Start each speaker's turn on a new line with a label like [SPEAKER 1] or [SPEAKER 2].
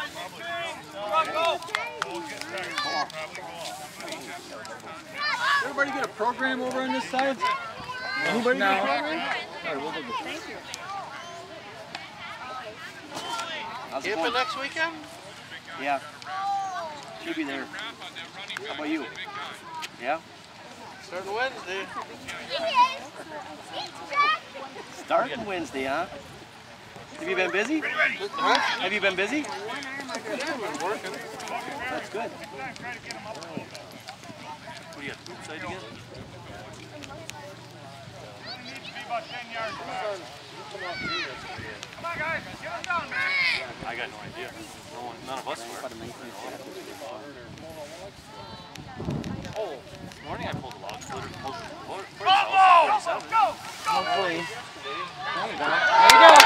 [SPEAKER 1] Everybody get a program over on this side? Anybody get a program? All right, we'll go. Thank you.
[SPEAKER 2] Camping next weekend?
[SPEAKER 3] Yeah. Should be there. How about you? Yeah?
[SPEAKER 2] Starting Wednesday.
[SPEAKER 3] Starting Wednesday, huh? Have you been busy?
[SPEAKER 2] Huh?
[SPEAKER 3] Have you been busy?
[SPEAKER 2] Yeah, I've been working.
[SPEAKER 3] That's good.
[SPEAKER 2] What do you got, the side again?
[SPEAKER 4] About 10 yards back. Come on, guys, get them down, man.
[SPEAKER 2] I got no idea. None of us were. Oh, this morning I pulled a log splitter.
[SPEAKER 4] Go! Go!
[SPEAKER 1] There you go.